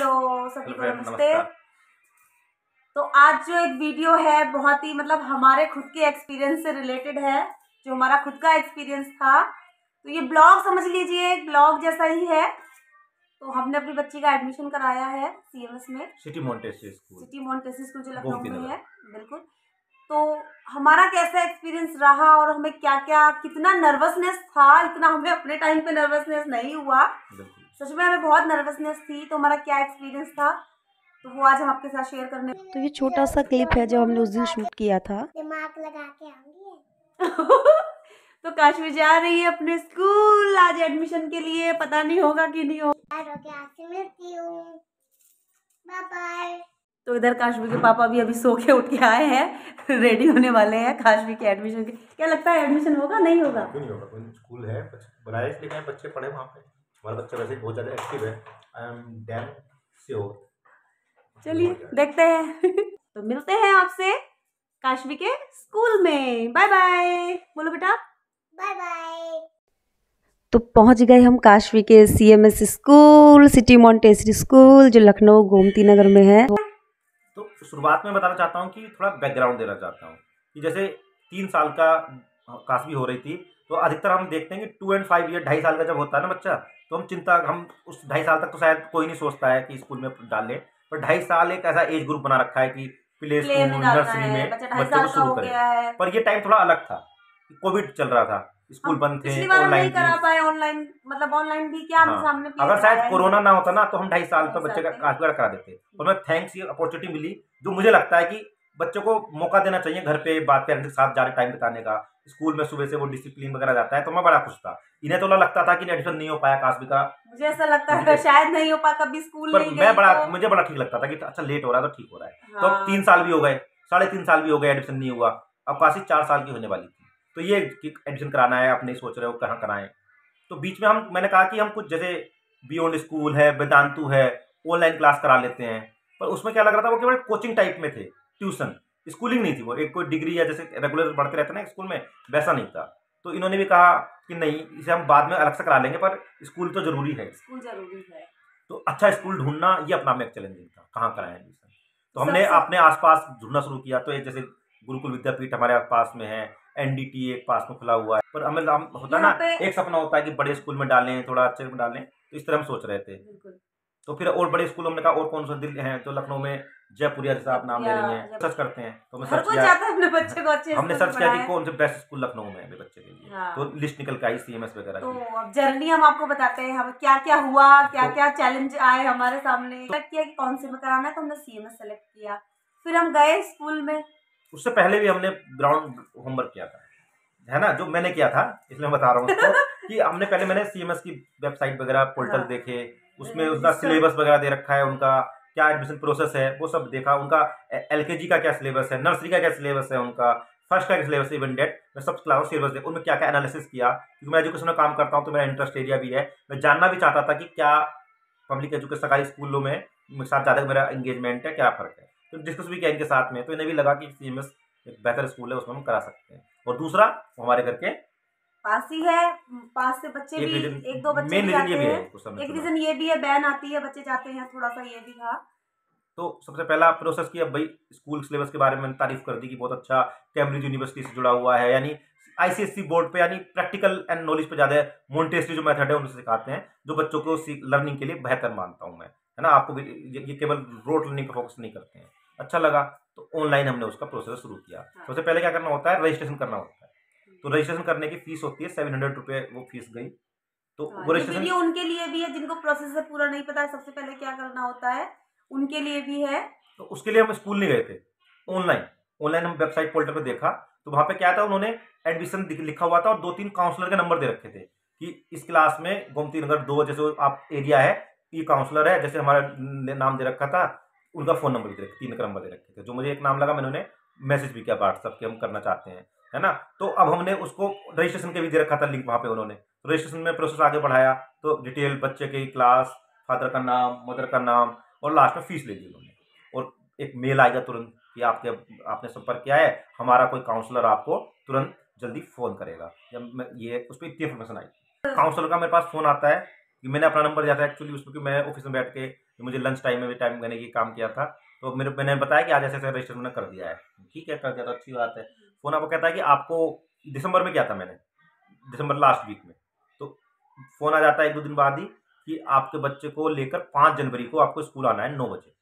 Hello सभी को friend, नमस्ते। नमस्कार। तो आज जो एक वीडियो है बहुत ही मतलब हमारे खुद के एक्सपीरियंस से रिलेटेड है, जो हमारा खुद का एक्सपीरियंस था। तो ये ब्लॉग समझ लीजिए, एक ब्लॉग जैसा ही है। तो हमने अपनी बच्ची का एडमिशन कराया है सीएमएस में, सिटी मोंटेसरी स्कूल जो लखनऊ गोमती में नगर। है। बिल्कुल। तो हमारा कैसा एक्सपीरियंस रहा और हमें क्या क्या कितना नर्वसनेस था, इतना हमें अपने टाइम पे नर्वसनेस नहीं हुआ। सच में हमें बहुत नर्वसनेस थी। तो हमारा क्या एक्सपीरियंस था तो वो आज हम आपके साथ शेयर करने। तो ये छोटा सा क्लिप है जो हमने उस दिन शूट किया था। दिमाग लगा के आऊंगी। तो काशवी जा रही है अपने स्कूल आज एडमिशन के लिए, पता नहीं होगा कि नहीं होगा। आज से मिलती हूँ, बाय बाय। तो इधर काशवी के पापा भी अभी सो के उठ के आए हैं, रेडी होने वाले हैं काशवी के एडमिशन के। क्या लगता है एडमिशन होगा नहीं होगा? क्यों नहीं होगा, कोई स्कूल है बनाया इसलिए क्या बच्चे पढ़े वहाँ पे। हमारा बच्चा वैसे ही बहुत ज़्यादा एक्टिव है। I am damn sure. चलिए देखते हैं। तो मिलते हैं आपसे काशवी के स्कूल में। बाय बाय बोलो बेटा। Bye bye. तो पहुंच गए हम काशवी के CMS school, city Montessori school, जो लखनऊ गोमती नगर में है। तो शुरुआत में बताना चाहता हूँ कि थोड़ा बैकग्राउंड देना चाहता हूँ कि जैसे 3 साल का काशवी हो रही थी, तो अधिकतर हम देखते हैं कि 2 and 5 ईयर 2.5 साल का जब होता है ना बच्चा, तो हम उस 2.5 साल तक तो शायद कोई नहीं सोचता है कि स्कूल में डाल ले। पर 2.5 साल एक ऐसा एज ग्रुप बना रखा है कि प्ले स्कूल नर्सरी में बच्चे को शुरू करें। पर ये टाइम थोड़ा अलग था, कोविड चल रहा था, स्कूल बंद थे, पिछली बार हम ऑनलाइन नहीं करा पाए ऑनलाइन, मतलब ऑनलाइन भी क्या हम सामने अगर शायद कोरोना ना होता ना तो हम 2.5 साल पर बच्चे का काशवी करा देते। और मैं थैंक्स ये अपॉर्चुनिटी मिली, जो मुझे लगता है कि बच्चों को मौका देना चाहिए घर पे बात पेरेंट्स के साथ जाके टाइम बिताने का। स्कूल में सुबह से वो डिसिप्लिन वगैरह जाता है, तो मैं बड़ा खुश था। इन्हें तो लगता था कि एडमिशन नहीं हो पाया काशवी का, मुझे ऐसा लगता है शायद नहीं हो पाया, कभी स्कूल पर नहीं मैं बड़ा तो... मुझे बड़ा ठीक लगता था कि अच्छा लेट हो रहा है तो ठीक हो रहा है। तो अब 3 साल भी हो गए, 3.5 साल भी हो गए, एडमिशन नहीं हुआ। अब काशी 4 साल की होने वाली थी, तो ये एडमिशन कराना है, आप नहीं सोच रहे हो कहाँ कराएं। तो बीच में मैंने कहा कि हम कुछ जैसे बियॉन्ड स्कूल है, वेदांतु है, ऑनलाइन क्लास करा लेते हैं। पर उसमें क्या लग रहा था, वो केवल कोचिंग टाइप में थे, ट्यूशन, स्कूलिंग नहीं थी। वो एक कोई डिग्री या जैसे रेगुलर पढ़ते रहते ना स्कूल में, वैसा नहीं था। तो इन्होंने भी कहा कि नहीं, इसे हम बाद में अलग से करा लेंगे, पर स्कूल तो जरूरी है, स्कूल जरूरी है। तो अच्छा स्कूल ढूंढना ये अपना में एक चैलेंजिंग था, कहाँ कराएं एडमिशन। तो हमने अपने आसपास ढूंढना शुरू किया। तो एक जैसे गुरुकुल विद्यापीठ हमारे पास में है, एनडीटी एक पास में खुला हुआ है। पर हमें होता है ना, एक सपना होता है कि बड़े स्कूल में डालें, थोड़ा अच्छे में डालें, तो इस तरह हम सोच रहे थे। तो फिर और बड़े स्कूल हमने कहा और कौन सा दिल्ली है, तो लखनऊ में जयपुरिया जैसा आप नाम ले रही हैं, सर्च करते हैं। तो हर कोई चाहता है अपने बच्चे को अच्छे हमने सर्च किया कि कौन से बेस्ट स्कूल लखनऊ में है मेरे बच्चे के लिए। तो लिस्ट निकल के आई सीएमएस वगैरह की। तो अब जर्नी हम आपको बताते हैं, हमें क्या क्या हुआ, क्या क्या चैलेंज आए हमारे सामने। सेलेक्ट किया कि कौन से में कराना है, तो हमने सीएमएस सेलेक्ट किया। फिर हम गए स्कूल में। उससे पहले भी हमने ग्राउंड होमवर्क किया था, है ना, जो मैंने किया था, इसलिए मैं बता रहा हूँ उसको कि हमने पहले मैंने सीएमएस की वेबसाइट वगैरह पोर्टल देखे, उसमें उसका सिलेबस वगैरह दे रखा है, उनका क्या एडमिशन प्रोसेस है वो सब देखा, उनका एलकेजी का क्या सिलेबस है, नर्सरी का क्या सिलेबस है, उनका फर्स्ट का क्या सिलेबस है, इवन डेट मैं सब क्लास सिलेबस देखा, उनमें क्या क्या एनालिसिस किया। क्योंकि मैं एजुकेशन में काम करता हूँ तो मेरा इंटरेस्ट एरिया भी है। मैं जानना भी चाहता था कि क्या पब्लिक एजुकेशन सरकारी स्कूलों में साथ ज़्यादा मेरा एंगेजमेंट है, क्या फ़र्क है। तो डिस्कस भी किया इनके साथ में, तो इन्हें भी लगा कि सीएमएस एक बेहतर स्कूल है, उसमें हम करा सकते हैं। और दूसरा हमारे घर के पास ही है, पास से बच्चे भी एक दो बच्चे भी आते हैं। एक रीजन ये भी है, बैन आती है, बच्चे जाते हैं, थोड़ा सा ये भी था। तो सबसे पहला प्रोसेस किया भाई, स्कूल सिलेबस के बारे में तारीफ कर दी कि बहुत अच्छा कैम्ब्रिज यूनिवर्सिटी से जुड़ा हुआ है, यानी आईसीएससी बोर्ड पे, यानी प्रैक्टिकल एंड नॉलेज पे ज़्यादा मोंटेसरी जो मेथड है उनसे सिखाते हैं, जो बच्चों को लर्निंग के लिए बेहतर मानता हूँ मैं, है ना। आपको भी ये केवल रोड लर्निंग पर फोकस नहीं करते हैं। अच्छा लगा, तो ऑनलाइन हमने उसका प्रोसेस शुरू किया। सबसे पहले क्या करना होता है, रजिस्ट्रेशन करना होता है। तो रजिस्ट्रेशन करने की फीस होती है 700 रुपये, वो फीस गई। तो वो रजिस्ट्रेशन उनके लिए भी है जिनको प्रोसेस से पूरा नहीं पता है सबसे पहले क्या करना होता है, उनके लिए भी है। तो उसके लिए हम स्कूल नहीं गए थे, ऑनलाइन हम वेबसाइट पोर्टल पे देखा। तो वहाँ पे क्या था, उन्होंने एडमिशन लिखा हुआ था और 2-3 काउंसलर के नंबर दे रखे थे कि इस क्लास में गोमती नगर 2 जैसे आप एरिया है, ये काउंसलर है, जैसे हमारा नाम दे रखा था, उनका फ़ोन नंबर भी दे रखे, 3 का नंबर दे रखे थे। जो मुझे एक नाम लगा, मैंने उन्हें मैसेज भी किया व्हाट्सअप के, हम करना चाहते हैं, है ना। तो अब हमने उसको रजिस्ट्रेशन के भी दे रखा था लिंक वहाँ पे उन्होंने। तो रजिस्ट्रेशन में प्रोसेस आगे बढ़ाया, तो डिटेल बच्चे की क्लास, फादर का नाम, मदर का नाम, और लास्ट में फीस ले ली उन्होंने। और एक मेल आएगा तुरंत कि आपने संपर्क किया है, हमारा कोई काउंसलर आपको तुरंत जल्दी फ़ोन करेगा। जब मैं ये उस पर इतनी इन्फॉर्मेशन आई, काउंसलर का मेरे पास फ़ोन आता है कि मैंने अपना नंबर दिया था एक्चुअली उसमें, कि मैं ऑफिस में बैठ के मुझे लंच टाइम में टाइम मैंने ये काम किया था, तो मैंने बताया कि आज ऐसे ऐसे रजिस्टर मैंने कर दिया है। ठीक है, कर दिया तो अच्छी बात है। फोन आपको कहता है कि आपको दिसंबर में किया था मैंने, दिसंबर लास्ट वीक में, तो फोन आ जाता है 1-2 दिन बाद ही कि आपके बच्चे को लेकर 5 जनवरी को आपको स्कूल आना है 9 बजे।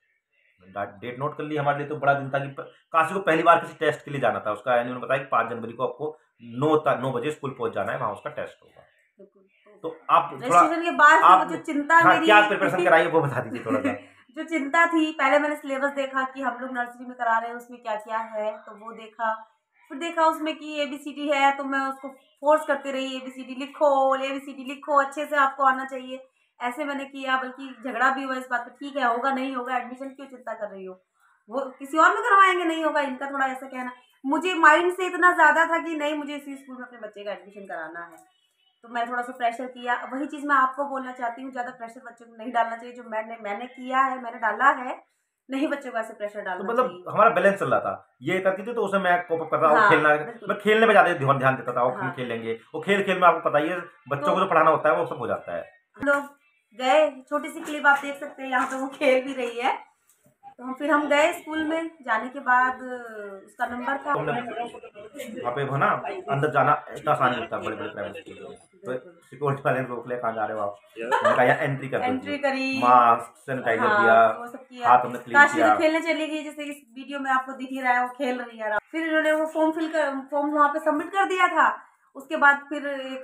डेट नोट कर ली। हमारे लिए तो बड़ा दिन था कि काशी को पहली बार किसी टेस्ट के लिए जाना था उसका, यानी उन्होंने बताया कि 5 जनवरी को आपको 9 बजे स्कूल पहुंच जाना है, वहाँ उसका टेस्ट होगा। तो आप थोड़ा रजिस्ट्रेशन के बाद आप जो चिंता हाँ, मेरी क्या प्रिपरेशन कराई है वो बता दीजिए थोड़ा सा। जो चिंता थी, पहले मैंने सिलेबस देखा कि हम लोग नर्सरी में करा रहे हैं, उसमें क्या क्या है, तो वो देखा। फिर देखा उसमें कि ABCD है, तो मैं उसको फोर्स करती रही, ABCD लिखो, ABCD लिखो, अच्छे से आपको आना चाहिए। ऐसे मैंने किया, बल्कि झगड़ा भी हुआ इस बात पर, ठीक है होगा नहीं होगा, एडमिशन क्यों चिंता कर रही हो, वो किसी और में करवाएंगे, नहीं होगा, इनका थोड़ा ऐसा कहना। मुझे माइंड से इतना ज़्यादा था कि नहीं, मुझे इसी स्कूल में अपने बच्चे का एडमिशन कराना है, तो मैं थोड़ा सा प्रेशर किया। वही चीज़ मैं आपको बोलना चाहती हूँ, ज़्यादा प्रेशर बच्चों को नहीं डालना चाहिए, जो मैंने किया है, मैंने डाला है, नहीं बच्चों को ऐसे प्रेशर तो डालना मतलब चाहिए। हमारा बैलेंस चल रहा था, ये करती थी तो उसमें मैं कोप अप कर रहा हूँ, हाँ, खेलना, बिल्कुल। मैं खेलने में ज्यादा ध्यान देता था, हाँ। हम खेलेंगे, वो खेल खेल में आपको पता ही है बच्चों तो को जो पढ़ाना होता है वो सब हो जाता है। हम लोग गए, छोटी सी क्लिप आप देख सकते हैं, यहाँ पे वो खेल भी रही है। तो फिर हम गए स्कूल में, जाने के बाद उसका नंबर था। तो वहाँ पे ना अंदर जाना इतना आसान नहीं होता बड़े बड़े प्राइवेट स्कूल में, तो सिक्योरिटी वाले ने रोक लिया, कहाँ जा रहे हो आप, मैंने कहा यहाँ एंट्री कर एंट्री करी, मास्क सैनिटाइजर दिया, हाँ, वो सब किया। हाथ हमने क्लीन काशी किया। तो खेलने चली गई, जैसे इस वीडियो में आपको दिख ही रहा है, वो खेल रही है। फिर इन्होंने वो फॉर्म वहाँ पे सबमिट कर दिया था। उसके बाद फिर एक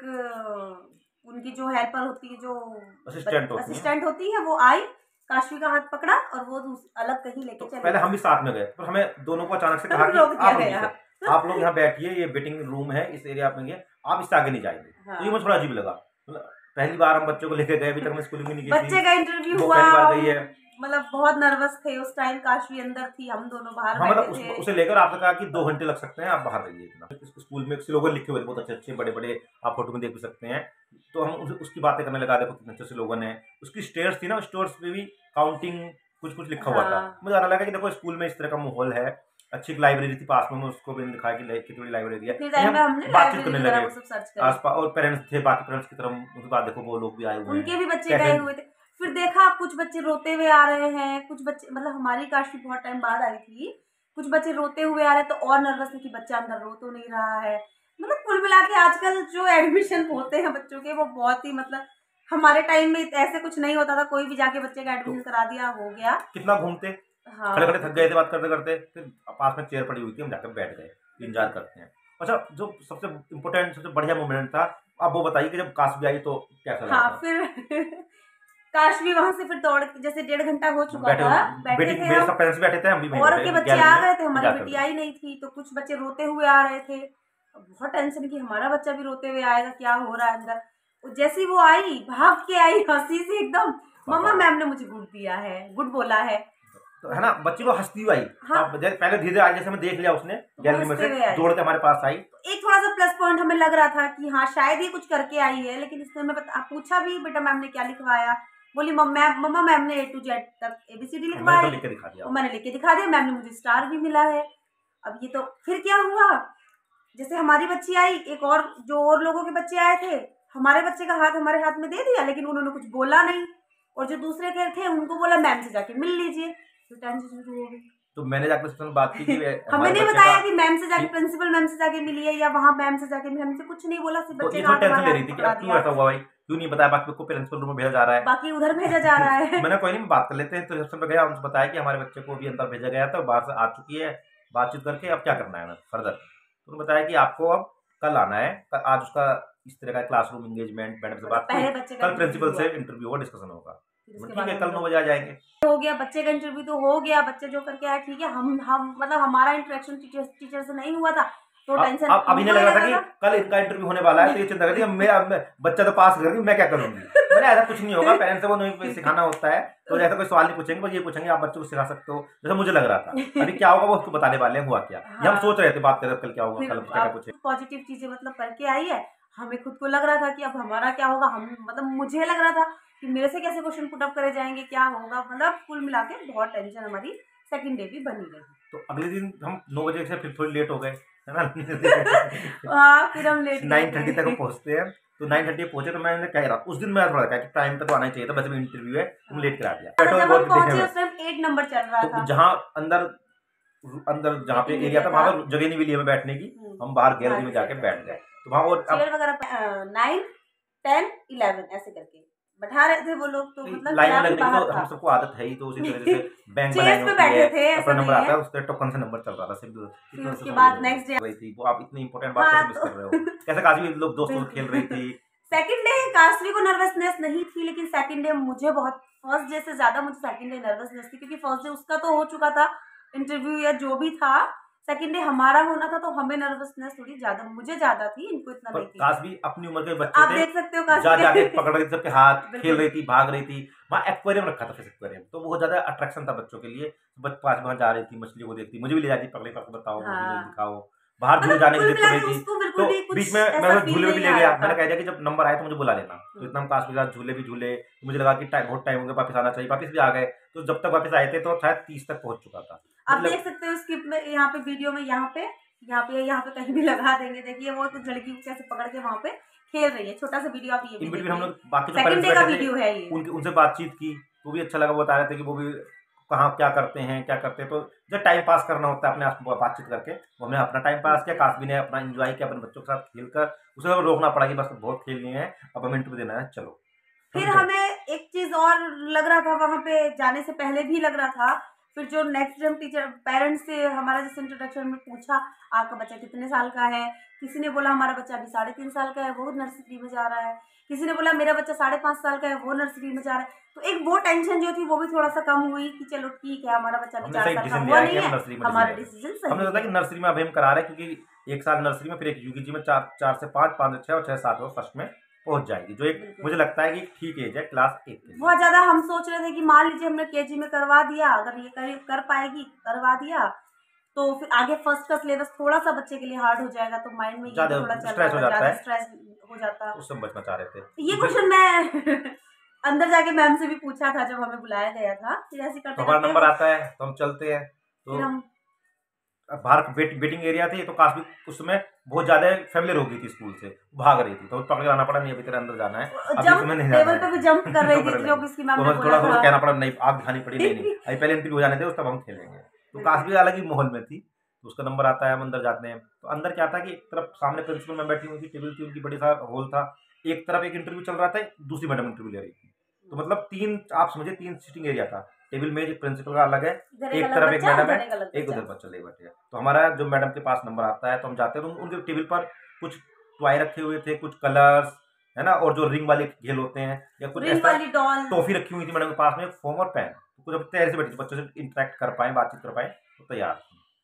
उनकी जो हेल्पर होती है, जो असिस्टेंट होती है, वो आई, काशवी का हाथ पकड़ा और वो अलग कहीं लेके चले। पहले हम भी साथ में गए, पर हमें दोनों को अचानक से कहा कि आप लोग यहाँ बैठिए, ये वेटिंग रूम है, इस एरिया में आप इससे आगे नहीं जाएंगे। हाँ। तो ये मुझे थोड़ा अजीब लगा, पहली बार हम बच्चों को लेके गए, अभी तक मैं स्कूलिंग में नहीं गई, बच्चे का इंटरव्यू हुआ, पहली बार गई है, मतलब बहुत नर्वस थे उस टाइम। काशवी अंदर थी, हम दोनों बाहर बैठे थे। उसे लेकर आपने कहा कि 2 घंटे लग सकते हैं, आप बाहर रहिए। इतना स्कूल में स्लोगन लिखे हुए बहुत अच्छे अच्छे बड़े बड़े, आप फोटो में देख भी सकते हैं। तो हम उसकी बातें करने लगा, देखो कितने अच्छे स्लोगन है। उसकी स्टेयर्स थी ना, स्टेयर्स पे भी काउंटिंग कुछ लिखा हुआ था। मुझे आना लगा कि देखो स्कूल में इस तरह का माहौल है, अच्छी लाइब्रेरी थी पास में, उसको भी दिखाया कि कितनी बड़ी लाइब्रेरी है। बातचीत करने लगे आसपास, और पेरेंट्स थे, बाकी पेरेंट्स की तरफ उनके बाद देखो वो लोग भी आए हुए हैं, उनके भी बच्चे गए हुए थे। फिर देखा कुछ बच्चे रोते हुए आ रहे हैं, कुछ बच्चे, मतलब हमारी काशी बहुत टाइम बाद आई थी, कुछ बच्चे रोते हुए आ रहे, तो और नर्वस है कि बच्चा अंदर रो तो नहीं रहा है। मतलब कुल मिला के आजकल जो एडमिशन होते हैं बच्चों के, वो बहुत ही, मतलब हमारे टाइम में ऐसे कुछ नहीं होता था, कोई भी जाके बच्चे का एडमिशन करा दिया, हो गया। कितना घूमते, खड़े खड़े थक गए थे बात करते करते, फिर पास में चेयर पड़ी हुई थी, हम जाकर बैठ गए, इंतजार करते हैं। अच्छा, जो सबसे इम्पोर्टेंट, सबसे बढ़िया मोमेंट था, आप वो बताइए कि जब काशवी आई तो कैसा लगा? हाँ, फिर काशवी वहां से फिर दौड़, जैसे 1.5 घंटा हो चुका था, बैठे थे, सब पेरेंट्स बैठे थे, हम भी और के बच्चे आ गए थे, हमारी बेटी आई नहीं थी, तो कुछ बच्चे रोते हुए आ रहे थे। बहुत टेंशन कि हमारा बच्चा भी रोते हुए आएगा, क्या हो रहा है अंदर। जैसे ही वो आई, भाग के आई हंसी से एकदम, मम्मा मैम ने मुझे गुड दिया है, गुड बोला है, तो है ना, बच्ची को हंसती हुई आई। हाँ। पहले धीरे आई, जैसे हमें देख लिया उसने, गैलरी में से दौड़ के हमारे पास आई। एक थोड़ा सा प्लस पॉइंट हमें लग रहा था कि हाँ शायद ही कुछ करके आई है, लेकिन इसने हमें पूछा भी, बेटा मैम ने क्या लिखवाया, बोली मम्मा मैम ने A to Z तक ABCD लिखवाया, मैंने लिख के दिखा दिया, मैम ने मुझे स्टार भी मिला है। अब ये तो फिर क्या हुआ, जैसे हमारी बच्ची आई, एक और जो और लोगों के बच्चे आए थे, हमारे बच्चे का हाथ हमारे हाथ में दे दिया, लेकिन उन्होंने कुछ बोला नहीं, और जो दूसरे के थे उनको बोला मैम से जाके मिल लीजिए, तो टेंशन शुरू हो गई। तो मैंने जाकर उससे बात की कि हमें नहीं बताया कि मैम से जाके, प्रिंसिपल मैम से जाके मिली है, या वहाँ मैम से जाके, हमसे कुछ नहीं बोला, सिर्फ बच्चे का टेंशन ले रही थी कि अब क्यों ऐसा हुआ भाई, क्यों नहीं बताया, बाकी को प्रिंसिपल रूम में भेजा जा रहा है, बाकी उधर भेजा जा रहा है। मैंने कोई नहीं, बात कर लेते हैं। तो रिसेप्शन पे गया, उनसे बताया कि हमारे बच्चे को भी अंदर भेजा गया था, बाहर से आ चुकी है, बातचीत करके अब क्या करना है फर्दर। तो उन्होंने बताया कि आपको अब कल आना है, आज उसका इस तरह का क्लासरूम एंगेजमेंट, मैडम से बात, कल प्रिंसिपल से इंटरव्यू होगा, डिस्कशन होगा, ठीक है कल 9 बजे आ जाएंगे। हो गया बच्चे का इंटरव्यू, तो हो गया, बच्चे जो करके आया ठीक है। हम मतलब हमारा इंटरेक्शन टीचर से नहीं हुआ था, तो टेंशन अभी नहीं लग रहा था कि कल इनका इंटरव्यू होने वाला है, तो ये चिंता करती है मेरा बच्चा तो पास कर, मैं क्या करूंगी। मैंने ऐसा कुछ नहीं होगा, पेरेंट्स को नहीं सिखाना होता है, तो ऐसा कोई सवाल नहीं पूछेंगे, बस ये पूछेंगे आप बच्चों को सिखा सकते हो, जैसा मुझे लग रहा था। अभी क्या होगा वो उसको बताने वाले हैं, हुआ क्या ये हम सोच रहे थे, बात करें कल क्या होगा, कल क्या पूछे। पॉजिटिव चीजें मतलब करके आई है, हमें खुद को लग रहा था कि अब हमारा क्या होगा, हम मतलब मुझे लग रहा था कि मेरे से कैसे क्वेश्चन पुट अप करे जाएंगे, क्या होगा, मतलब कुल मिला के बहुत टेंशन हमारी सेकंड डे भी बनी रही। तो अगले दिन हम 9 बजे से फिर थोड़ी लेट हो गए, है ना। फिर हम लेट 9:30 तक पहुंचते हैं, तो 9:30 पहुंचे, तो मैंने कह रहा उस दिन मैं थोड़ा कहा कि टाइम पे तो आना ही चाहिए था, वैसे भी इंटरव्यू है, तुम लेट करा दिया। जब हम बहुत पहुंचे देखने उस टाइम 8 नंबर चल रहा तो था। जहाँ अंदर जहाँ पे Waiting एरिया था area वहाँ था। पर जगह नहीं मिली हमें बैठने की, हम बाहर गैलरी में जाके बैठ गए। तो वहाँ और चेयर वगैरह 9, 10, 11 ऐसे करके बैठा रहे थे वो लोग, तो मतलब लाइन में क्लास लगने की बाहर तो था। हम सबको आदत है ही, तो उसी तरह से बैंक चेयर्स पे बैठे थे, ऐसा अपना नंबर नहीं आता है। है, उससे टोकन से नंबर चल रहा था सिर्फ। फिर उसके बाद नेक्स्ट डे रही थी वो, आप इतनी इंपॉर्टेंट बात हाँ, कैसे मिस कर रहे हो? कैसे काफी लोग दोस्त लोग खेल रही थी। सेकंड डे काशवी को नर्वसनेस नहीं थी, लेकिन सेकंड डे मुझे बहुत, फर्स्ट डे से ज्यादा मुझे सेकंड डे नर्वसनेस थी, क्योंकि फर्स्ट डे उसका तो हो चुका था इंटरव्यू या जो भी था, सेकंड डे हमारा होना था, तो हमें नर्वसनेस थोड़ी ज्यादा, मुझे ज्यादा थी, इनको इतना नहीं थी। काशवी अपनी उम्र के तो बच्चे आप थे, देख सकते हो जा काशवी जाके पकड़ रही थी सबके हाथ, बिल्कुल। खेल रही थी, भाग रही थी। वहाँ एक्वेरियम रखा था, फिश एक्वेरियम, तो बहुत ज्यादा अट्रैक्शन था बच्चों के लिए। पास वहाँ जा रही थी, मछलियों को देखती, मुझे भी ले जाती, पकड़े पकड़ बताओ मुझे दिखाओ, बाहर झूले जाने की जिद कर रही थी। तो बीच में मैं झूले में भी ले गया, मैंने कह दिया कि जब नंबर आए तो मुझे बुला लेना। तो इतना हम काशवी के साथ झूले भी झूले, तो मुझे लगा कि बहुत टाइम हो गया, वापस आना चाहिए, वापस भी आ गए। तो जब तक वापस आए थे तो शायद 30 तक पहुंच चुका था। आप देख सकते हो स्किप में, यहाँ पे वीडियो में, यहाँ पे कहीं भी लगा देंगे, देखिए वो कुछ लड़की को कैसे पकड़ के वहाँ पे खेल रही है, छोटा सा वीडियो आप ये भी हम लोग देखिए। बाकी सेकंड डे का वीडियो है ये। उनसे बातचीत की, तो भी अच्छा लगा, बता रहे थे कि वो भी कहाँ क्या करते हैं क्या करते हैं। तो जब टाइम पास करना होता है अपने आप बातचीत करके, वो हमने अपना टाइम पास किया, काशवी ने अपना एंजॉय किया अपने बच्चों के साथ खेल कर। उसे रोकना पड़ा कि बस बहुत खेल लिए हैं, अब हमें इंटरव्यू देना है, चलो। फिर हमें एक चीज और लग रहा था, वहां पे जाने से पहले भी लग रहा था, फिर जो नेक्स्ट डे टीचर पेरेंट्स से हमारा जैसे इंट्रोडक्शन में पूछा, आपका बच्चा कितने साल का है, किसी ने बोला हमारा बच्चा अभी 3.5 साल का है, वो नर्सरी में जा रहा है, किसी ने बोला मेरा बच्चा 5.5 साल का है, वो नर्सरी में जा रहा है। तो एक वो टेंशन जो थी वो भी थोड़ा सा कम हुई कि चलो ठीक है, हमारा बच्चा अभी 4 साल का हुआ नहीं है, हमारा डिसीजन सही। हमने सोचा कि नर्सरी में अभी हम करा रहे हैं, क्योंकि 1 साल नर्सरी में, फिर एक यूकेजी में 4 से 5, 5 से 6 और 6 से 7 वो फर्स्ट में पहुंच जाएगी, जो एक मुझे लगता है कि ठीक एज है क्लास 1 के लिए। बहुत ज्यादा हम सोच रहे थे कि मान लीजिए हमने केजी में करवा दिया, अगर ये कर पाएगी, करवा दिया, तो फिर आगे फर्स्ट का सिलेबस थोड़ा सा बच्चे के लिए हार्ड हो जाएगा, तो माइंड में ये ज्यादा थोड़ा चल स्ट्रेस हो रहा जाता है, स्ट्रेस हो जाता। उससे बचना चाह रहे थे। ये क्वेश्चन मैं अंदर जाके मैम से भी पूछा था जब हमें बुलाया गया था, फिर ऐसे करते हमारा नंबर आता है तो हम चलते हैं, तो हम बाहर वेटिंग एरिया थी, तो काफी उस समय बहुत ज्यादा फेमिलियर हो गई थी स्कूल से, भाग रही थी, तो पकड़ के आना पड़ा, नहीं अभी तेरे अंदर जाना है, अभी तुम्हें नहीं टेबल पे भी जंप कर रही थी, जो किसकी मैम ने बोला थोड़ा कहना पड़ा, नहीं आग दिखानी पड़ी, नहीं अभी पहले इंटरव्यू हो जाने थे, तब हम खेलेंगे। तो काफी अलग ही माहौल में थी, तो उसका नंबर आता है, हम अंदर जाते हैं। तो अंदर क्या था कि एक तरफ सामने प्रिंसिपल मैम बैठी हुई थी, टेबल थी उनकी, बड़ी सारा हॉल था, एक तरफ एक इंटरव्यू चल रहा था, दूसरी मैडम इंटरव्यू ले रही थी, तो मतलब 3 आप समझिए 3 सिटिंग एरिया था, टेबल में प्रिंसिपल का अलग है, एक तरफ एक मैडम है, एक उधर बच्चा ले बैठे। तो हमारा जो मैडम के पास नंबर आता है तो हम जाते हैं, तो उनके टेबल पर कुछ टॉय रखे हुए थे, कुछ कलर्स है ना, और जो रिंग वाले खेल होते हैं, या कुछ ऐसा टॉफी रखी हुई थी मैडम के पास में, फोम और पेन, कुछ अब तैयारी से बैठी थी, बच्चों से इंटरेक्ट कर पाए, बातचीत कर पाए, तो तैयार।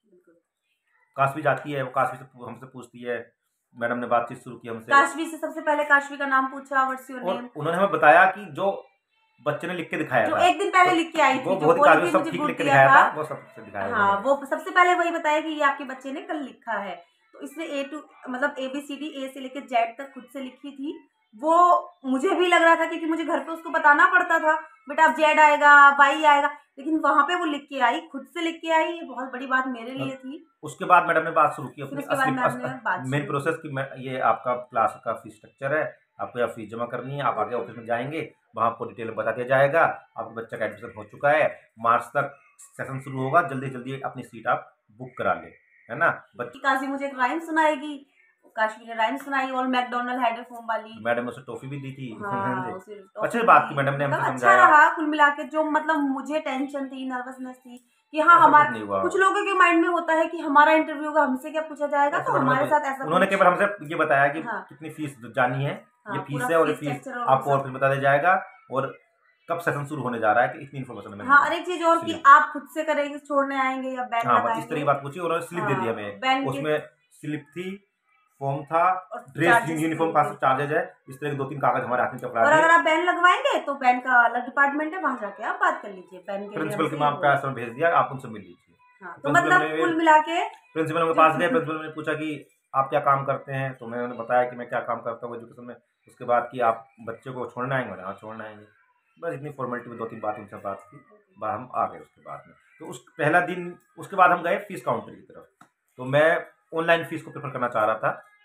काशवी जाती है, वो काशवी से हमसे पूछती है, मैडम ने बातचीत शुरू की हमसे, काशवी से सबसे पहले काशवी का नाम पूछा, व्हाट्स योर नेम, उन्होंने हमें बताया कि जो बच्चे ने लिख के दिखाया जो था, एक दिन पहले लिख के आई थी, वो जो बहुत मुझे सब ठीक गुड लिख के दिया दिखाया था, था, वो सबसे दिखाया। हाँ, वो सबसे पहले वही बताया कि ये आपके बच्चे ने कल लिखा है, तो इसने मतलब ABCD A से लेकर Z तक खुद से लिखी थी। वो मुझे भी लग रहा था, क्योंकि मुझे घर पे उसको बताना पड़ता था, बेटा अब Z आएगा, Y आएगा, लेकिन वहां पे वो लिख के आई, खुद से लिख के आई, ये बहुत बड़ी बात मेरे लिए थी। उसके बाद मैडम ने बात शुरू की अपनी असली मेन प्रोसेस की, ये आपका क्लास का फीस स्ट्रक्चर है, आपको यहाँ फीस जमा करनी है, आप आगे ऑफिस में जाएंगे, वहाँ आपको डिटेल में बता दिया जाएगा, आपके बच्चे का एडमिशन हो चुका है, मार्च तक सेशन शुरू होगा, जल्दी जल्दी अपनी सीट आप बुक करा ले, है ना। काशी मुझे एक राइम सुनाएगी, काशवी ने राइम सुनाई, और मैकडोनल्ड हैड ए फोम वाली, मैडम ने उसे टॉफी भी दी थी। हाँ, अच्छी बात की मैडम ने हमसे समझाया, अच्छा रहा कुल मिला के। जो मतलब मुझे टेंशन थी, नर्वसनेस थी कि हाँ, हमारे कुछ लोगों के माइंड में होता है कि हमारा इंटरव्यू होगा, हमसे क्या पूछा जाएगा, तो हमारे साथ ऐसा उन्होंने केवल हमसे ये बताया कि कितनी फीस जानी है, ये फीस है, और ये फीस आपको और फिर बता दिया जाएगा, और कब सेशन शुरू होने जा रहा है, कि इतनी इन्फॉर्मेशन। हाँ, और एक चीज और कि आप खुद से करेंगे, छोड़ने आएंगे या बैन लगाएंगे, इस तरह की बात पूछी, उन्होंने स्लिप दे दी हमें, उसमें स्लिप थी, फॉर्म था, ड्रेस यूनिफॉर्म का चार्जेज है, इस तरह के 2-3 कागज हमारे हाथ में पकड़ा। और अगर आप बैन लगवाएंगे तो बैन का अलग डिपार्टमेंट है, वहां जाके आप बात कर लीजिए, बैन के प्रिंसिपल के नाम पे भेज दिया, आप उनसे मिल लीजिए। हाँ, तो मतलब कुल मिला के प्रिंसिपल के पास गए, प्रिंसिपल ने पूछा कि आप क्या काम करते हैं, तो मैंने बताया कि मैं क्या काम करता हूँ एजुकेशन में। उसके बाद कि आप बच्चे को छोड़ना आएंगे, हाँ छोड़ना आएंगे, बस इतनी फॉर्मेलिटी में 2-3 बात उनसे बात की, हम आ गए उसके बाद में। तो उस पहला दिन, उसके बाद हम गए फीस काउंटर की तरफ, तो मैं ऑनलाइन फीस को प्रेफर करना चाह रहा था,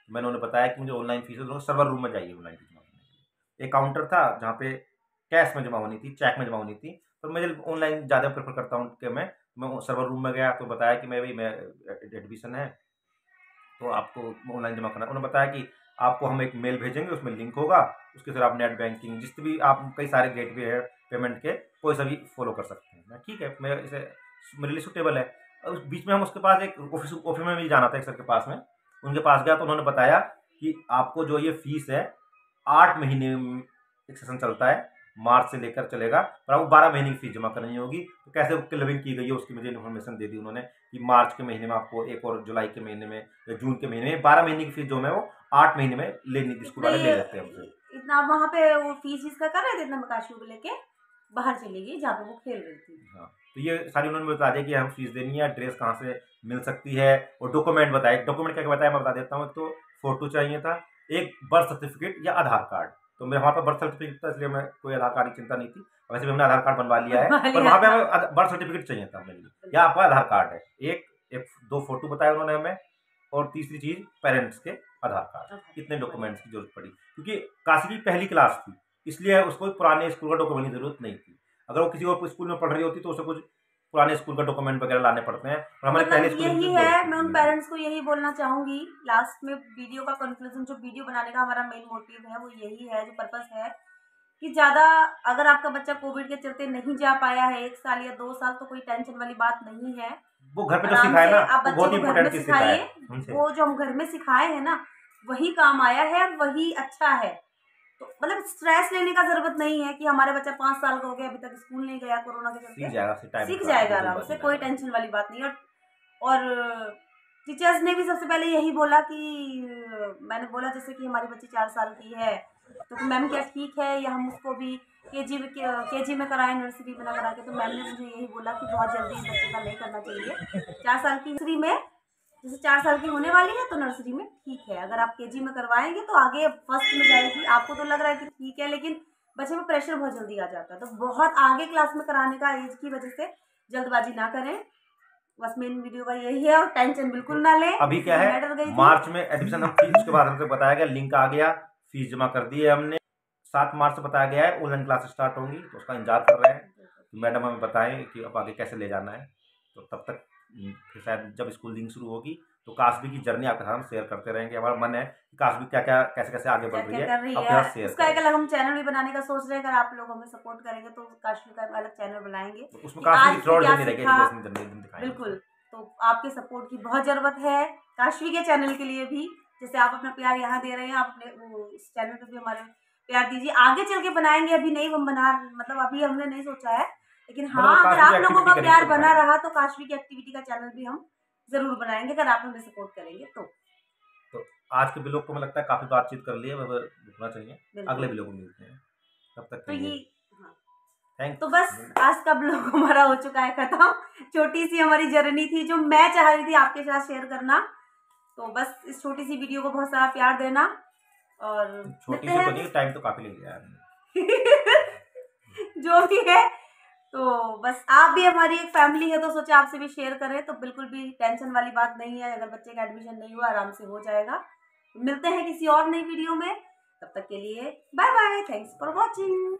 तो मैंने उन्हें बताया कि मुझे ऑनलाइन फीस है, तो सर्वर रूम में जाइए ऑनलाइन फीस जमा करने के लिए। एक काउंटर था जहाँ पे कैश में जमा होनी थी, चेक में जमा होनी थी, तो मुझे ऑनलाइन ज़्यादा प्रेफर करता हूँ कि मैं सर्वर रूम में गया तो बताया कि मैं एडमिशन है तो आपको ऑनलाइन जमा करना। उन्होंने बताया कि आपको हम एक मेल भेजेंगे, उसमें लिंक होगा, उसके फिर आप नेट बैंकिंग जितने भी आप कई सारे गेटवे है पेमेंट के, कोई सा भी फॉलो कर सकते हैं। मैं ठीक है, मैं इसे मेरे लिए सूटेबल है। उस बीच में हम उसके पास एक ऑफिस में भी जाना था एक सर के पास में, उनके पास गया तो उन्होंने बताया कि आपको जो ये फीस है 8 महीने एक सेशन चलता है, मार्च से लेकर चलेगा, और आपको 12 महीने की फीस जमा करनी होगी। तो कैसे क्लबिंग की गई है उसकी मुझे इन्फॉर्मेशन दे दी उन्होंने कि मार्च के महीने में आपको एक, और जुलाई के महीने में या जून के महीने में 12 महीने की फीस जो है वो 8 महीने में लेनी, स्कूल वाले ले लेते हैं हमसे। इतना वहाँ पे वो फीस का कर रहे थे, इतना काशियों को लेके बाहर चली गई जहाँ पे वो खेल रही थी। हाँ, तो ये सारी उन्होंने बता दिया कि हम फीस देनी है, ड्रेस कहाँ से मिल सकती है, और डॉक्यूमेंट बताए। डॉक्यूमेंट क्या क्या बताया मैं बता देता हूँ। एक तो फोटो चाहिए था, एक बर्थ सर्टिफिकेट या आधार कार्ड। तो मेरे वहाँ पर बर्थ सर्टिफिकेट था, इसलिए मैं कोई आधार कार्ड की चिंता नहीं थी, वैसे भी हमने आधार कार्ड बनवा लिया है, पर वहाँ पे हमें बर्थ सर्टिफिकेट चाहिए था मेरे लिए, या आपका आधार कार्ड है। एक 2 फोटो बताया उन्होंने हमें, और तीसरी चीज़ पेरेंट्स के आधार कार्ड। इतने डॉक्यूमेंट्स की जरूरत पड़ी, क्योंकि काशी की पहली क्लास थी, इसलिए उसको पुराने स्कूल का डॉक्यूमेंट की जरूरत नहीं थी। अगर वो किसी और स्कूल में पढ़ रही होती तो उसे कुछ पुराने स्कूल का डॉक्यूमेंट वगैरह लाने पड़ते हैं, और हमारे पहले स्कूल यही है। मैं उन पेरेंट्स को यही बोलना चाहूंगी लास्ट में, वीडियो का कंक्लूजन, जो वीडियो बनाने का हमारा मेन मोटिव है वो यही है, जो पर्पस है कि ज़्यादा अगर आपका बच्चा कोविड के चलते नहीं जा पाया है 1 साल या 2 साल, तो कोई टेंशन वाली बात नहीं है। वो घर पे जो सिखाए ना, आप बच्चे को घर में सिखाइए, उनसे। वो जो हम घर में सिखाए हैं ना वही काम आया है, वही अच्छा है। तो मतलब स्ट्रेस लेने का जरूरत नहीं है कि हमारे बच्चा 5 साल का हो गया अभी तक स्कूल नहीं गया कोरोना के चलते, सीख जाएगा आराम से, कोई टेंशन वाली बात नहीं है। और टीचर्स ने भी सबसे पहले यही बोला कि मैंने बोला जैसे कि हमारी बच्ची 4 साल की है तो मैम क्या ठीक है या हम उसको भी केजी में कराएं, नर्सरी में ना करा के। तो मैम ने मुझे यही बोला कि बहुत जल्दी इस बच्चे का नहीं करना चाहिए, 4 साल की नर्सरी में, जैसे 4 साल की होने वाली है तो नर्सरी में ठीक है। अगर आप केजी में करवाएंगे तो आगे फर्स्ट में जाएगी, आपको तो लग रहा है कि ठीक है, लेकिन बच्चे में प्रेशर बहुत जल्दी आ जाता है। तो बहुत आगे क्लास में कराने का एज की वजह से जल्दबाजी ना करें, बस मेन वीडियो का यही है। और टेंशन बिल्कुल ना लें। अभी क्या है, मार्च में एडमिशन हम फीस उसके बाद हमसे बताया गया, लिंक आ गया, फीस जमा कर दी है हमने। 7 मार्च से बताया गया है ऑनलाइन क्लास स्टार्ट होंगी, तो उसका इंतजार कर रहे हैं। तो मैडम हमें बताएं कि अब आगे कैसे ले जाना है। तो तब तक फिर शायद जब स्कूलिंग शुरू होगी तो काशवी की जर्नी आपके साथ हम शेयर करते रहेंगे। हमारा मन है कि काशवी क्या क्या कैसे कैसे आगे बढ़ रही है, उसका एक अलग हम चैनल भी बनाने का सोच रहे हैं। अगर आप लोग हमें सपोर्ट करेंगे तो काशवी का अलग चैनल बनाएंगे, उसमें बिल्कुल। तो आपके सपोर्ट की बहुत जरूरत है काशवी के चैनल के लिए भी। जैसे आप अपना प्यार यहाँ दे रहे हैं, आप अपने इस चैनल पे भी हमारे प्यार दीजिए। आगे चल के बनाएंगे, अभी नहीं हम मतलब अभी हमने नहीं सोचा है, लेकिन हाँ अगर आप लोगों का प्यार बना रहा तो काशवी की एक्टिविटी का चैनल भी हम जरूर बनाएंगे, अगर आप हमें सपोर्ट करेंगे तो आज के ब्लॉग को मुझे लगता है काफी बातचीत कर लिए, रुकना चाहिए, अगले ब्लॉग में मिलते हैं, तब तक तो ये थैंक। तो बस आज का ब्लॉग हमारा हो चुका है खत्म। छोटी सी हमारी जर्नी थी जो मैं चाह रही थी आपके साथ शेयर करना। तो बस इस छोटी सी वीडियो को बहुत सारा प्यार देना। और छोटी सी तो नहीं, टाइम तो काफी लग गया जो भी है, तो बस आप भी हमारी एक फैमिली है तो सोचे आपसे भी शेयर करें। तो बिल्कुल भी टेंशन वाली बात नहीं है, अगर बच्चे का एडमिशन नहीं हुआ आराम से हो जाएगा। मिलते हैं किसी और नई वीडियो में, तब तक के लिए bye bye, thanks for watching.